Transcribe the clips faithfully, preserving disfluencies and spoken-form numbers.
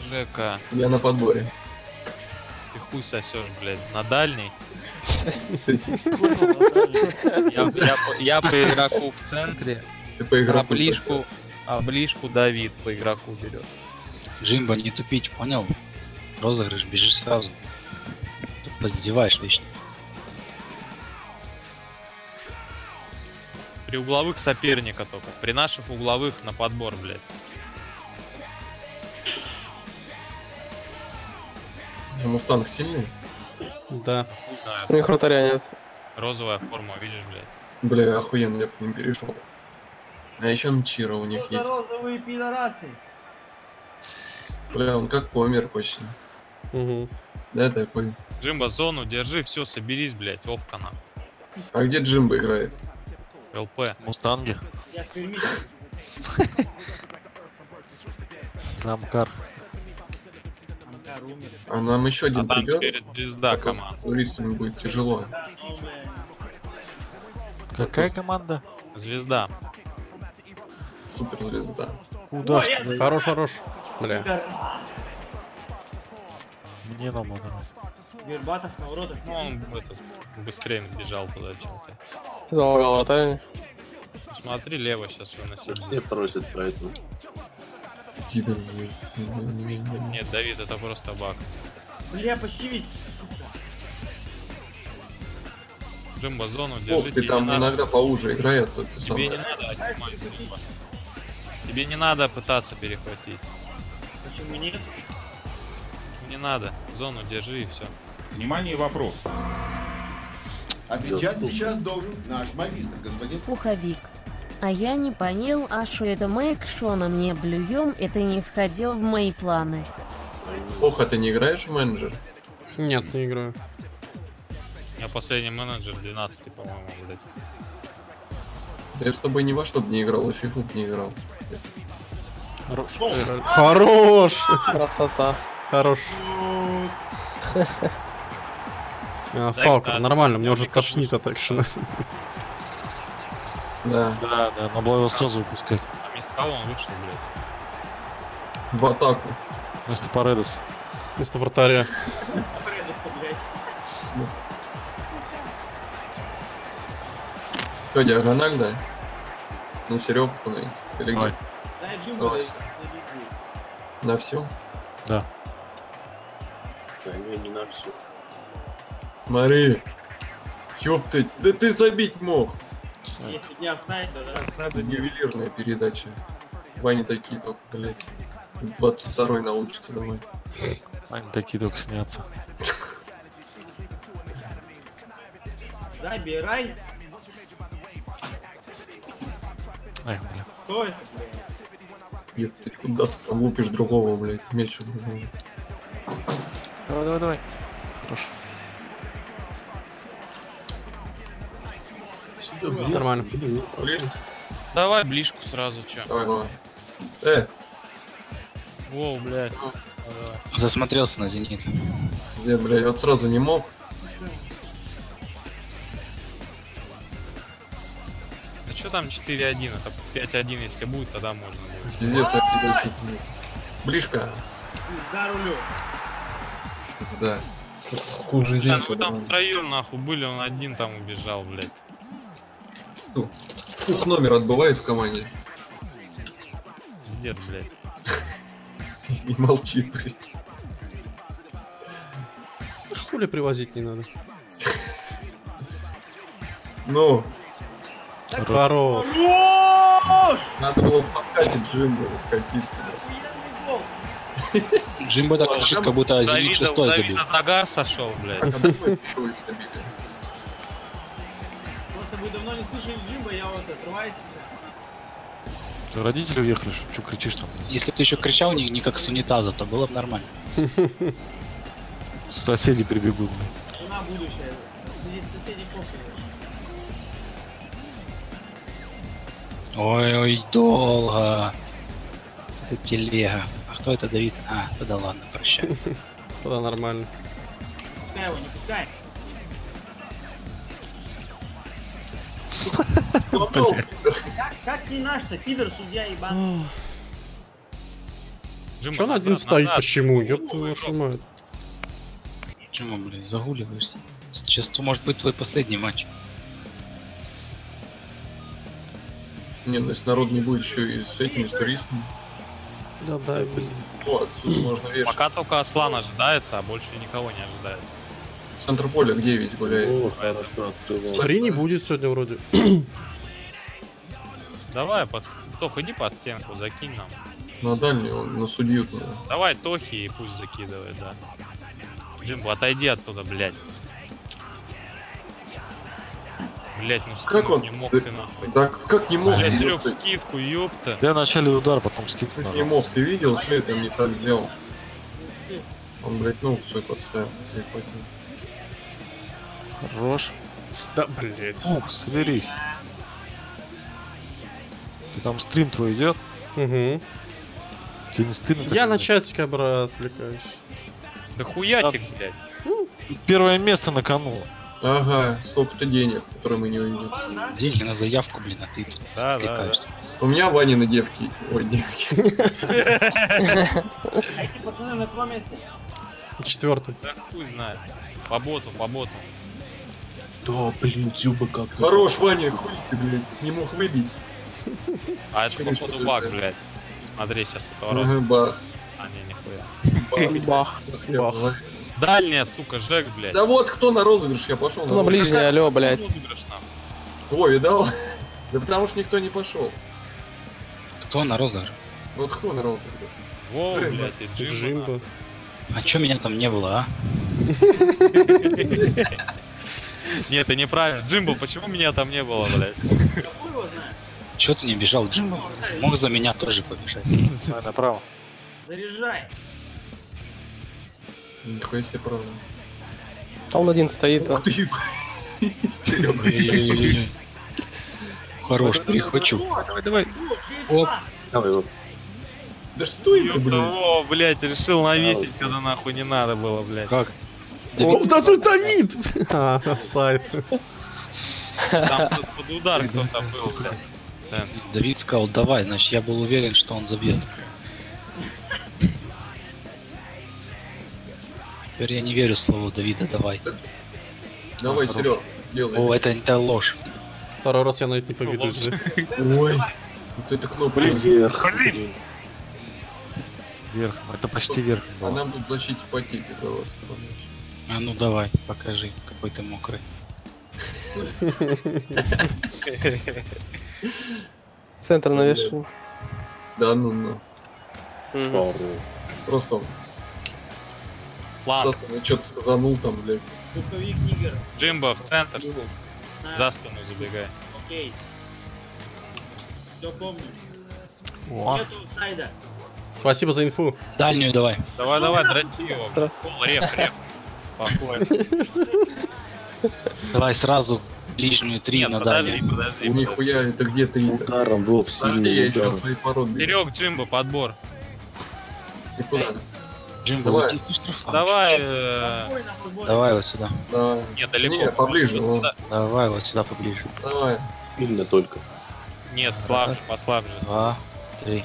Жека. Я на подборе. Ты хуй сосешь, блядь, на дальний. Я по игроку в центре, а ближку, а ближку Давид по игроку берет. Джимбо, не тупить, понял? Розыгрыш, бежишь сразу. Тут поздеваешь вечно. При угловых соперника только. При наших угловых на подбор, блядь. Мустанг сильный? Да. Не знаю. У них вратаря нет. Розовая форма, видишь, блядь. Бля, охуенно, я к ним перешел. А еще Мчира у них есть. Розовые пидорасы. Бля, он как помер почти. Угу. Да, это я понял. Джимбо, зону держи, все, соберись, блядь, Вовка нахуй. А где Джимбо играет? ЛП. Мустанги. Я в Перми. Замкар. Амкар умер. А нам еще А один там придет. теперь звезда команда. Туристам будет тяжело. Да, ну, бля. Какая команда? Звезда. Суперзвезда. Куда? Ой, я- Хорош, хорош. Бля. Пидор. Мне нам надо. Вербатов на уродов. Ну, он этот, быстрее бежал туда, чем ты. Залагал вратарь. Ну, смотри, лево сейчас выносить. Все просят поэтому. Пидор. Нет, Давид, это просто баг. Бля, пощевить. Джимбо, зону Ох, держи, ты тебе там не надо. иногда поуже играет, то ты сам. Тебе не надо отнимать, Джимбо. Тебе не надо пытаться перехватить. Почему нет? Не надо. Зону держи и все. Внимание, вопрос. Отвечать сейчас должен наш магистр, господин. Пуховик. А я не понял, а что это мы к Шоном не блюем, это не входило в мои планы. Ох, а ты не играешь в менеджер? Нет, не играю. У меня последний менеджер двенадцатый, по-моему, блядь. Я с тобой ни во что бы не играл, и фифу б не играл. Хорош. Хорош. Красота. Хорош. А, Фалкер, нормально, мне уже тошнит от экшена. Да. Да, да, надо было его сразу выпускать. А вместо кого он вышел, блядь? В атаку. Вместо Паредоса. Вместо вратаря. Предаться, блядь. Что, диагональ, да? На Серегу, или Давай. где? Дай Джимбо, Давай. дай. На все? Да. Да, не, не на все. Смотри. Ёптать, да ты забить мог. Если у тебя офсайд, то да. Надо ювелирная передача. Ваня такие только, блядь. двадцать второй научится, давай. Они такие только снятся. Забирай. Ай, бля. Что это, блядь? Ёптать, куда ты там лупишь другого, блядь, мельче другого. Давай, давай, давай. Хорошо. Нормально. Давай ближку сразу, чё. Давай, давай. Э, Воу, блядь. Засмотрелся на Зенит. где, блядь, вот сразу не мог. Да чё там четыре один? Это пять один, если будет, тогда можно будет. Пиздец, я тебя сидит. Ближка. Пизда рулю. Да. Хуже Да, здесь. ну вы там втроем нахуй были, он один там убежал, блядь. Ух, номер отбывает в команде. Пиздец, блядь. И молчит, блядь. Хули привозить не надо. Ну, Хорош. Хорош! надо было в подкате Джимбо катиться. Охуенный гол. Джимбо так кричит, как будто Зенит Давида, у шестой забил. Давида загар сошел, блядь. А когда мы первый забили? Просто вы давно не слышали Джимбо, я вот отрываюсь. Ты родители уехали, что, что кричишь там? Если бы ты еще кричал не, не как с унитаза, то было бы нормально. Соседи прибегут, блядь. Жена будущая. Здесь соседи похуй. Ой-ой, долго. Это телега. А кто это, Давид? А, тогда ладно, прощай. Тогда нормально. Пускай его, не пускай. Как, как не наш-то, пидор, судья ебаный. Джимба, Че он назад, один стоит? назад. Почему? Ёб О, твою игрок. вашу мать. Почему, блядь, загуливаешься? Сейчас то может быть твой последний матч. Не, ну если народ не будет еще и с этими, с туристами, Да, да. то отсюда можно вешать. Пока только Аслан ожидается, а больше никого не ожидается. Центр поля где ведь гуляет? О, хорошо открывал. Три не будет сегодня вроде. Давай, под... Тох, иди под стенку, закинь нам. На дальний, он на судью туда. Давай Тохи и пусть закидывает, да. Джимбо, отойди оттуда, блядь. Блядь, ну Как скинуть он? не мог Да- ты нахуй. Так как не мог? Бля, ёпта? Серег, скидку, ёпта. Я вначале удар, потом скидку. Ты с нажал. не мог, ты видел, что это не так сделал? Он, блядь, ну все подставил. Прихватил. Хорош. Да, блять. Ух, соберись. Ты там стрим твой идет? Угу. Тебе не стыдно? так Я на делать? чатика, брат, отвлекаюсь. Да хуятик, блядь. Первое место на кону. Ага, сколько-то денег, которые мы не увидим. Деньги на заявку, блин, а ты тут Да, да, отвлекаешься. У меня Ваня на девки. Ой, девки. А эти пацаны на каком месте? Четвертый. Да хуй знает. По боту, по боту. Да, блин, Дзюба как. Хорош, Ваня, хуй ты, блядь, не мог выбить. А это Конечно, походу это баг, да. блядь. Смотри, сейчас это ворот. Ага, бах. А, не, нихуя. Бах. Бах. Дальняя, сука, Жек, блядь. Да вот кто на розыгрыш, я пошел на На розыгрыш. ближний, алло, блядь. Розыгрыш нам. О, видал? Да потому что никто не пошел. Кто на розыгрыш? Вот кто на розыгрыш? Воу, Джимбо. блядь, и Джимбо. Джимбо. А чё меня там не было, а? Нет, это неправильно. Джимбо, почему меня там не было, блядь? Какой его знает? Чё ты не бежал, Джимбо? Мог за меня тоже побежать. Давай направо. Заряжай. Нихуя себе правда. А он один стоит. Ух а. ты! Серёга. Ой-ой-ой. Хорош, перехвачу. Давай, давай. О, через Оп. пас. Давай его. Да что это, Ёпта, блядь? о, блядь, решил навесить, когда нахуй не надо было, блядь. Как? О, да тут Давид! А, офсайд. Там под, под удар кто-то был, блядь. Центр. Давид сказал, давай, значит я был уверен, что он забьет. Теперь я не верю слову Давида, давай. Давай, Серег, О, делай. это, это ложь. Второй раз я на это не поведусь. да. Ой, вот это кнопка. Вверх. Блин. Вверх. Это почти верх. А было. нам тут защите ипотеки за вас. А ну давай, покажи, какой ты мокрый. Центр навешиваю. Да ну ну. Мгм. Пару. Просто он Фланг. что-то сказанул там, блядь. Пуховик Нигер. Джимбо в центр. На, За спину забегай. Окей. Все помню. О, Нету сайда. Спасибо за инфу. Дальнюю давай. Давай, давай, драти его. Фул, реп, реп. Похуй. Давай сразу ближнюю три Нет, на подожди, дальнюю. подожди. У нихуя это где-то и Ударом, Вов, Подожди, сильный я еще удар. свои породы. Серег, Джимбо, подбор. Ты куда? Джимбо, Давай. уйди, ты штрафан. Давай, э... Подбой на подборе. Давай вот сюда. Да. Нет, далеко. Не, поближе, Вот вон. сюда. Давай вот сюда поближе. Давай. Сильно только. Нет, слабже, послабже. Два, три.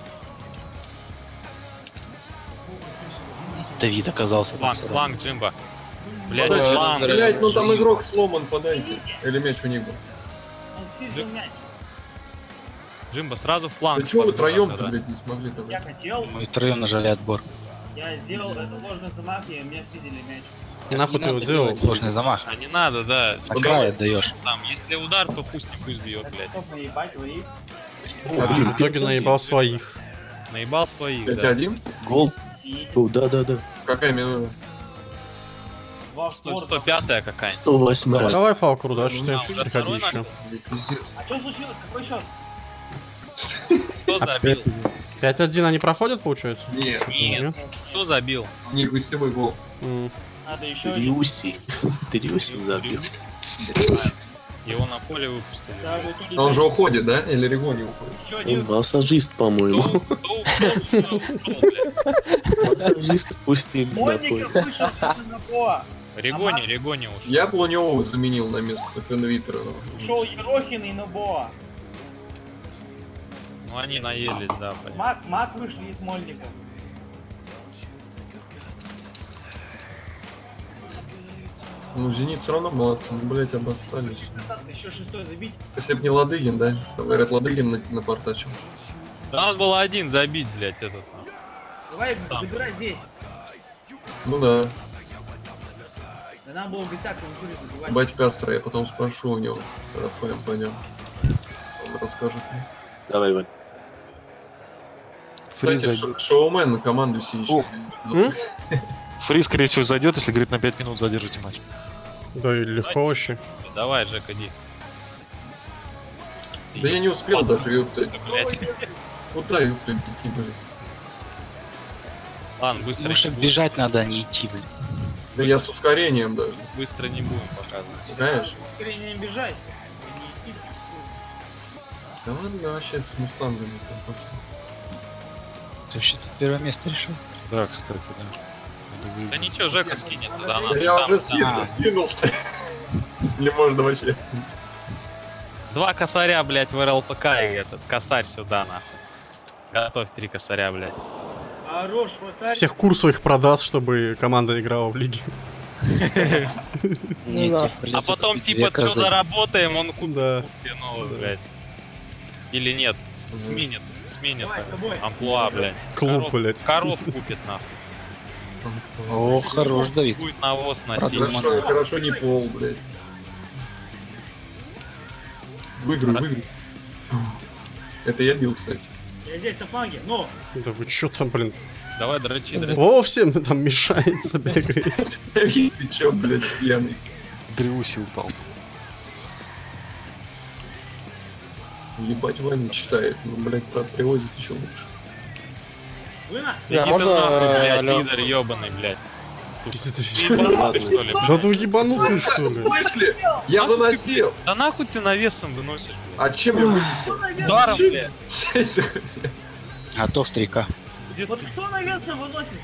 Давид оказался там. Фланг, сразу. фланг, Джимбо. Блядь, Подайте. фланг. Блядь, ну там игрок сломан, подайте. Или мяч у них был. Он спиздил мяч. Джимбо, сразу фланг. Да чего вы подбор, троем-то, да. блядь, не смогли там? Я хотел, Мы втроем нажали отбор. я сделал это ложный замах, и мне спиздили мяч. Нахуй Не ты его надо делал? делать сложный замах. А не надо, да. На край отдаешь. Там, если удар, то пусть и пусть бьет, блядь. Стоп, наебать твоих. А, в итоге наебал своих. Наебал своих, пять да. один? Гол. И О, да, да, да. Какая минута? два сто шторта. сто пятая какая-нибудь. сто восемь. Давай, Фалкуру, да, что А, ты уже приходи второй еще. начал? А что случилось? Какой счет? Кто забил? пять один они проходят, получается? Нет, Нет. Кто забил? не гостевой гол. М. Надо еще один. Трюси. Трюси забил. Его на поле выпустили. Да, вот тут А он же уходит, да? Или Регони уходит? еще Он один. массажист, по-моему. Кто кто ушел, кто ушел, блядь? Массажист пустили на Мольников поле. вышел после напора. Регони, Регони ушел. Я бы Лунёва заменил на место Конвитера. Ушел Ерохин и Нобоа. Ну они наелись, да, понятно. Мак, Мак вышли и Смольников. Ну, Зенит все равно молодцы, ну, блять, обоссались. Красавцы, еще шестой забить. Если б не Ладыгин, да? Говорят, Ладыгин на- напортачил. Да надо было один забить, блядь, этот. нахуй. Давай, Там. забирай здесь. Ну да. Да надо было в гостях кому-то забивать. Бать Кастро, я потом спрошу у него, Рафаэль пойдем. Он расскажет мне. Давай, Вань. Фри Кстати, зайдет. ш- шоумен на команду сидит. О. М? Фри, скорее всего, зайдет, если, говорит, на пять минут задержите матч. Да и легко вообще. Давай, Жека, иди. Да я не успел даже, ёпта. Блядь. Куда, ёпта, идти, блядь? Ладно, быстро, Потому что не будем, бежать надо, а не идти, блин. Да я с ускорением даже, быстро не будем показывать. знаешь? Скорее не бежать. Не идти. Да ладно, вообще с мустангами там просто. Ты вообще-то первое место решил. Да, кстати, да. Надо выиграть. Да ничего, Жека скинется за нас. Да я Там- уже там скинул, А. скинул. Не можно вообще. Два косаря, блядь, в РЛПК и этот косарь сюда, нахуй. Готовь три косаря, блядь. Хорош, хватай. Всех курсовых продаст, чтобы команда играла в лиге. Не, да. тебе А придётся потом, купить типа, две что козы. заработаем, он купит Да. купит новую, блядь. Или нет, сменит, сменит Давай, с тобой. амплуа, блядь. Клуб, Коров- блядь. Коров купит, нахуй. О, хорош, Давид. Будет навоз носить. Продам. Хорошо, хорошо не пол, блядь. Выиграй, выиграй. Это я бил, кстати. Я здесь на фланге, но. Да вы чё там, блин? Давай, дрочи, дрочи. Во, всем там мешается, бегает. Ты чё, блядь, пьяный? Дриуси упал. Ебать, Ваня читает. Ну, блядь, брат привозит еще лучше. Вы нас. Да, Иди ты можно, нахуй, блядь, алло. пидор ёбаный, блядь. Сука. Пиздец. Ты ебанутый, что ли, блядь? Да ты ебанутый, что ли? В смысле? Я Нахуй выносил. Да нахуй ты навесом выносишь, блядь? А чем я вынесу? Ударом, блядь. Готов три ка. Пиздец, Вот ты кто навеса выносит?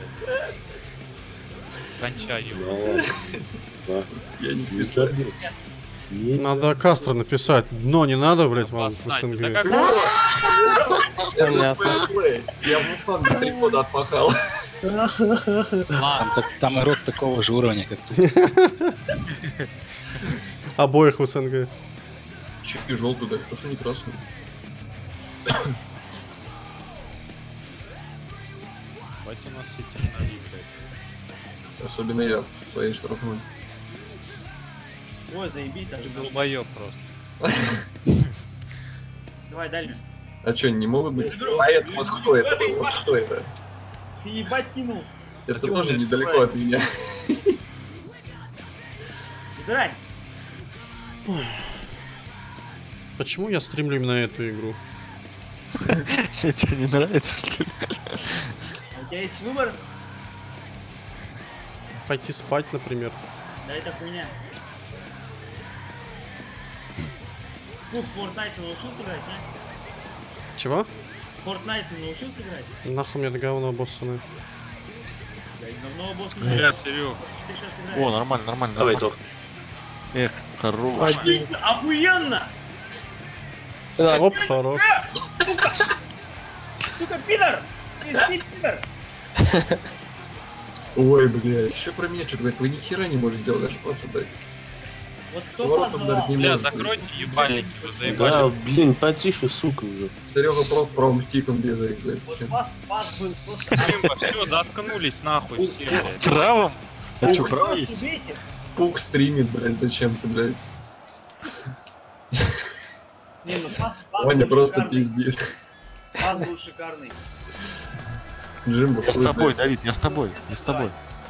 кончай его. Да ладно. Да. Я не Не специально. забил. Не Надо Кастро написать. Дно не надо, блять, вам в Поссать. Да СНГ. как Это Понятно. спойлплей. Я в Мустанге три года отпахал. ладно. Там, так- там игрок такого же уровня, как ты. Обоих в СНГ. Чуть не желтый, да, потому что не красный. Хватит у нас все темноты, блядь. Особенно я в своей штрафной. Ой, заебись, даже был. Долбоёб просто. Давай, дальнюю. А что, не могут быть? Игру. А это вот кто это был? Вот кто это? Ты ебать кинул. Это чё, тоже блядь, недалеко давай. от меня. Выбирай. Почему я стримлю именно эту игру? Тебе что, не нравится, что ли? А у тебя есть выбор? Пойти спать, например. Да это хуйня. Ну, в Fortnite ты научился играть, не? Чего? В Fortnite ты научился играть? Нахуй мне это говно боссаны. Да, давно босс Бля, играет. Серёг. Может, ты сейчас О, играешь? нормально, нормально. Давай, нормально. Тох. Эх, хорош. Офигенно, Охуенно! Да, Оп, хорош. Сука, пидор! Свисти, пидор! Ой, блядь. Еще про меня что-то говорит, вы ни хера не можете сделать, даже пас отдать. Вот кто Поворотом позвал? дать не Бля, может. закройте ебальники, вы Да, заебали. блин, потише, сука, уже. Серега просто правым стиком бегает, блядь. Вот Чем? пас, пас был просто... Все, заткнулись нахуй все, блядь. Правым? А что, Ух, право Пас, есть? убейте! Пук стримит, блядь, зачем-то, блядь. Не, ну пас, пас Ваня был просто шикарный. пиздит. Пас был шикарный. Джимбо. Я с тобой, Давид, я с тобой, я с тобой.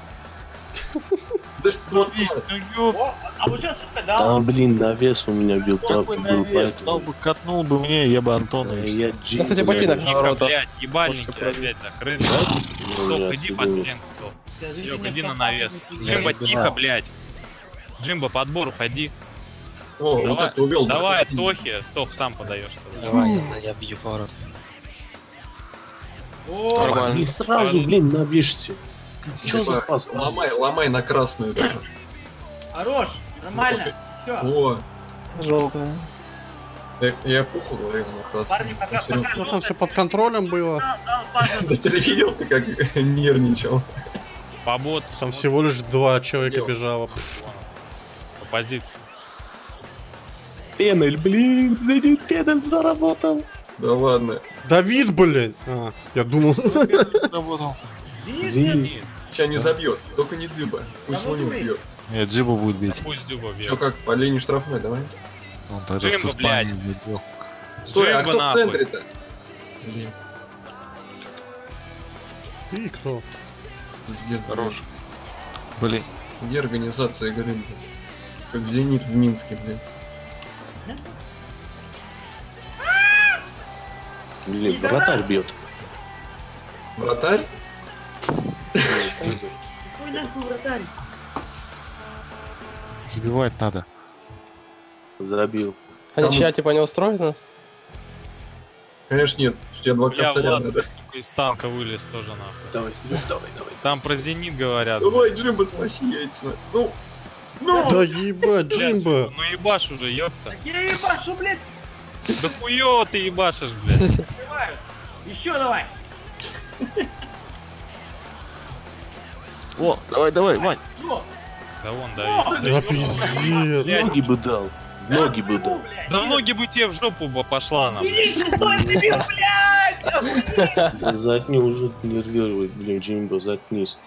Да что вот О, а вот сейчас, сука, да? Там, блин, навес у меня бил, Какой был, навес? поэтому- Стал бы, катнул бы мне, я бы Антона. Э, и Я Да, Джим. кстати, ботинок Тихо, на ворота. блядь, ебальники Кошка опять закрыты. Ну, Топ, я иди тебе под говорю. стенку, Топ. Скажите Серег, мне, иди кто на навес. пас был Джимбо, ждал. тихо, блядь. Джимбо, подбор, уходи. О, вот Давай, это увел. давай, Тохи. Тох, сам подаешь. Давай, я, я бью поворот. О, Нормально. Не сразу, блин, навешьте. Чё за пас? Ломай, ломай на красную. хорош, нормально. Все. О, Желтая. я, я пуху говорил на красную. Парни, пока, Серёг, пока Ну там все под контролем было. Дал, дал пас на Да ты видел, ты как нервничал. По боту. Там смотришь. всего лишь два человека Дело. бежало. Вон он. позиции. Пенель, блин, Зенит пенель заработал. Да ладно. Давид, блин. А, я думал. Работал. Зенит, Зенит. нет. Сейчас не забьет, только не Дзюба. Пусть Да он не вот убьет. Нет, Дзюба будет бить. Пусть Дзюба бьет. Что как, по линии штрафной, давай. Он тогда Джимбо, со Испанией блядь. бил. Стой, а Джимбо кто в нахуй. центре-то? Блин, Ты кто? пиздец. Хорош. Блин. Где организация игры, блин? Как Зенит в Минске, блин. Блин, вратарь бьет. Вратарь? Какой нахуй вратарь? Забивать надо. Забил. А ничья типа не устроит нас? Конечно нет, с тебя два Я косаря Влад надо. такой из танка вылез тоже нахуй. Давай, Серег, давай, давай. Там про Зенит говорят. Давай, Джимбо, спаси яйца. Ну, ну! Да ебать, Блядь, Джимбо. Ну ебашь уже, ёпта. Так я ебашу, блядь, Да хуёво ты ебашишь, блядь. открывают. Еще давай. О, давай, давай, Вань. Ну, Да вон, Давид. Да пиздец. Ноги бы дал. Ноги бы дал. Да в ноги бы тебе в жопу бы пошла нам. Денис, стой, дебил, блядь! Да Заткни уже нервирует, блин, Джимбо, заткнись.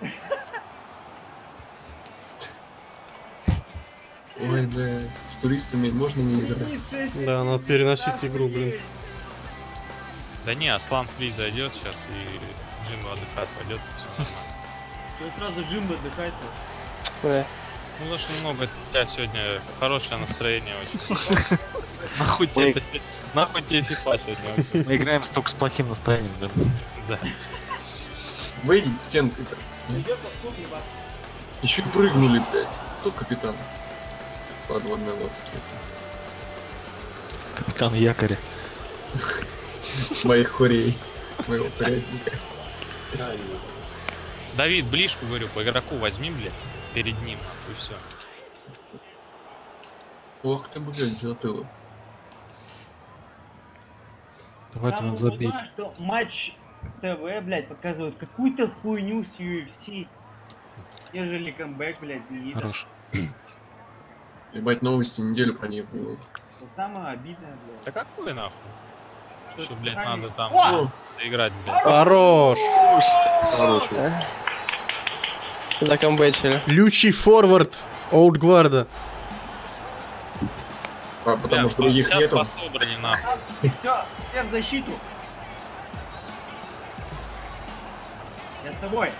Ой, да, с туристами можно не играть. Да, надо переносить игру, блин. Да не, Аслан Фри зайдет сейчас и Джимбо отдыхать пойдет. Че сразу Джимбо отдыхает? Бля. Ну потому что много у тебя сегодня хорошее настроение очень. Нахуй тебе это- нахуй тебе фифа сегодня вообще. Мы играем только с плохим настроением, да. Да. Выйдите стенкой-то. Придется в клуб ебать. Еще прыгнули, блядь. Кто капитан? Подводной лодки. Капитан якоря. Моих хурей. Моего порядника. Давид, ближку, говорю, по игроку возьми, блядь, перед ним, и все. Ох ты, блядь, затылок. Давай Там надо забить. узнаю, что матч ТВ, блядь, показывают какую-то хуйню с ю эф си. Ежели камбэк, блядь, Зенита. Хорош. Ебать, новости неделю про них было. Это самое обидное, блядь. Да какой нахуй? Что Что, это блядь, сохранить. надо там О! играть, блядь. Хорош. Хорош. Закомбэчили. Лючий форвард. Олдгварда. А, потому Бля, что других сейчас нету. по собрани, нахуй. Все, все в защиту. Я с тобой.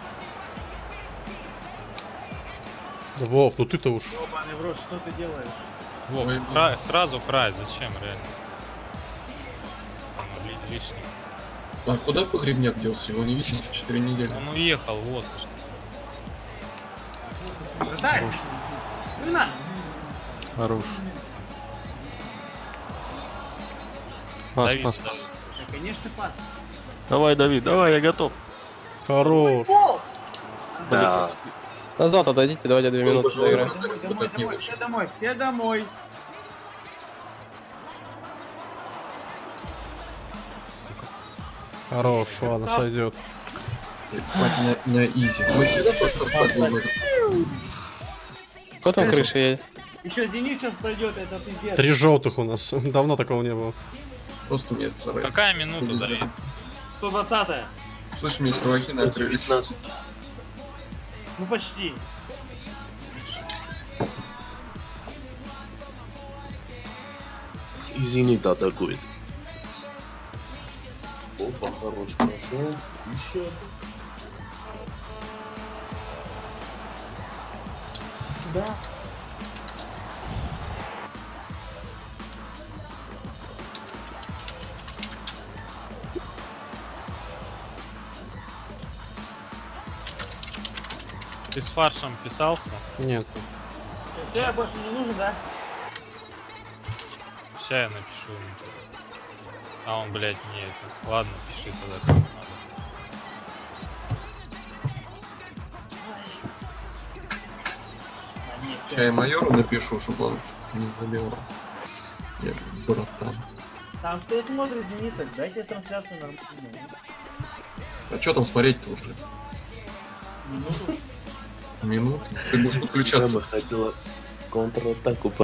Да, Вов, ну ты-то уж. Ёбаный в рот, что ты делаешь? Вов, Ой, кра- сразу край, зачем, реально? Ну, ли- лишний. А куда погребняк делся? Его не видно уже четыре недели. Он уехал в отпуск. Вратарь! У нас! Хорош. Пас, Давид, пас, да. пас. Да, конечно, пас. Давай, Давид, давай, я готов. Хорош. Пол! Да. Назад отойдите, давайте две минуты пожалуй. доиграем. Домой, домой, Вот домой, от все него. домой, все домой. Хорош, ладно, сойдет. Ебать, на, на изи. Мы всегда просто встаем в этот. Кто там крыша едет? Еще Зенит сейчас пройдет, это пиздец. Три желтых у нас. Давно такого не было. Просто нет сарай. Какая минута, Давид? сто двадцатая. Слышь, мне словаки накрылись. девятнадцать. Ну почти. И Зенит атакует. Опа, хорош, прошел. Еще. Да. Ты с фаршем писался? Нет. Все, я больше не нужен, да? Сейчас я напишу ему. А он, блядь, не это. Ладно, пиши тогда, как надо. А, нет, Сейчас я майору напишу, чтобы он не забивал. Я братан. Там кто смотрит Зенит, так дайте трансляцию нормальную. А что там смотреть-то уже? Минуту. Минут? Ты будешь Я подключаться. бы хотела контратаку